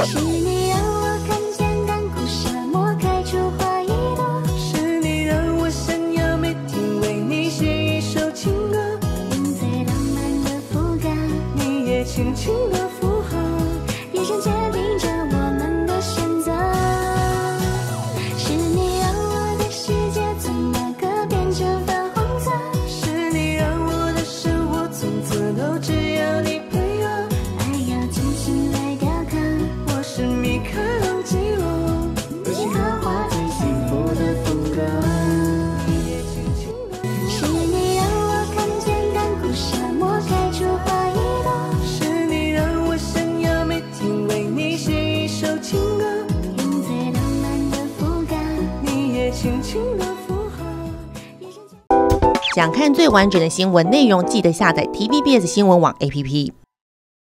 是你让我看见干枯沙漠开出花一朵， 是你让我想要每天为你写一首情歌， 用最浪漫的副歌， 你也轻轻地附和， 眼神决定着我们的选择。是你让我的世界从那个变成粉红色， 是你让我的生活从此都只要你配合， 爱要精心来雕刻， 我是米开朗基罗， 自己刻画最幸福的风格。 你也轻轻地是你让我看见干枯沙漠开出花一朵， 是你让我想要每天为你写一首情歌， 用最浪漫的副歌， 你也轻轻地附和。 想看最完整的新闻内容，记得下载 TVBS 新闻网 APP。